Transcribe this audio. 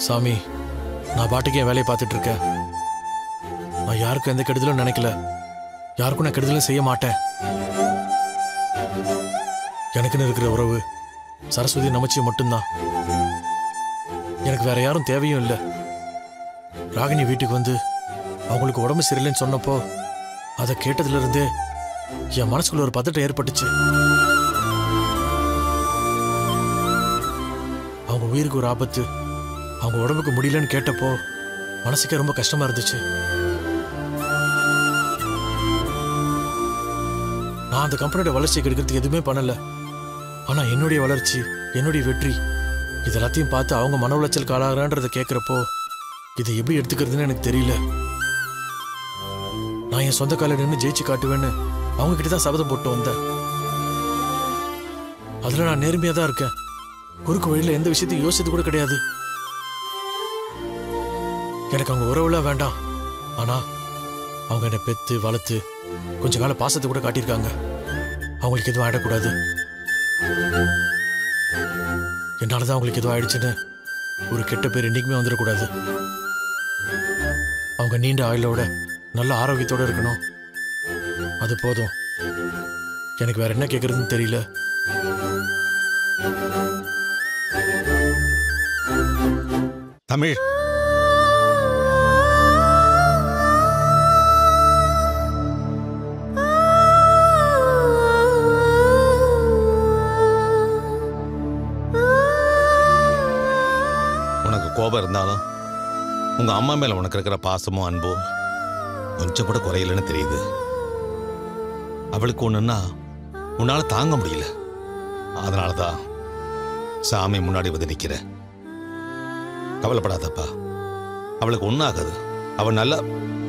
சாமி, நான் பாட்டுக்கு என் வேலையை பார்த்துட்டு இருக்கேன். நான் யாருக்கும் எந்த கெடுதலும் நினைக்கல, யாருக்கும் நான் கெடுதலும் செய்ய மாட்டேன். எனக்குன்னு இருக்கிற உறவு சரஸ்வதி நமச்சியம் மட்டும்தான். எனக்கு வேற யாரும் தேவையும் இல்லை. ராகினி வீட்டுக்கு வந்து அவங்களுக்கு உடம்பு சரியில்லைன்னு சொன்னப்போ அதை கேட்டதுல இருந்தே என் மனசுக்குள்ள ஒரு பதட்டம் ஏற்பட்டுச்சு. அவங்க உயிருக்கு ஒரு ஆபத்து, அவங்க உடம்புக்கு முடியலன்னு கேட்டப்போ மனசுக்கே ரொம்ப கஷ்டமா இருந்துச்சு. நான் அந்த கம்பெனியோட வளர்ச்சியை கெடுக்கிறதுக்கு எதுவுமே பண்ணல. ஆனா என்னுடைய வளர்ச்சி, என்னுடைய வெற்றி இதெல்லாத்தையும் பார்த்து அவங்க மன உளைச்சல் காலாகிறன்றதை கேட்கிறப்போ இதை எப்படி எடுத்துக்கிறதுன்னு எனக்கு தெரியல. நான் என் சொந்த காலில் நின்று ஜெயிச்சு காட்டுவேன்னு அவங்க கிட்ட தான் சபதம் போட்டு வந்தேன். அதுல நான் நேர்மையா தான் இருக்கேன். குறுக்கு வழியில எந்த விஷயத்தையும் யோசித்து கூட கிடையாது. எனக்கு அவங்க உறவுலாம் வேண்டாம். ஆனா அவங்க என்னை பெத்து வளர்த்து கொஞ்ச கால பாசத்தை கூட காட்டியிருக்காங்க. அவங்களுக்கு எதுவும் ஆயிடக்கூடாது. என்னாலதான் அவங்களுக்கு எதுவும் ஆயிடுச்சுன்னு ஒரு கெட்ட பேர் என்னைக்குமே வந்துடக்கூடாது. அவங்க நீண்ட ஆயுளோட நல்ல ஆரோக்கியத்தோட இருக்கணும். அது போதும். எனக்கு வேற என்ன கேட்கறதுன்னு தெரியல. தமிழ், உனக்கு கோபம் இருந்தாலும் உங்க அம்மா மேல உனக்கு இருக்கிற பாசமும் அன்பும் கொஞ்சம் கூட குறையலன்னு தெரியுது. அவளுக்கு ஒண்ணுன்னா உன்னால தாங்க முடியல. அதனாலதான் சாமி முன்னாடி வந்து நிக்கிற. கவலைப்படாதப்பா, அவளுக்கு ஒன்றும் ஆகாது. அவள் நல்லா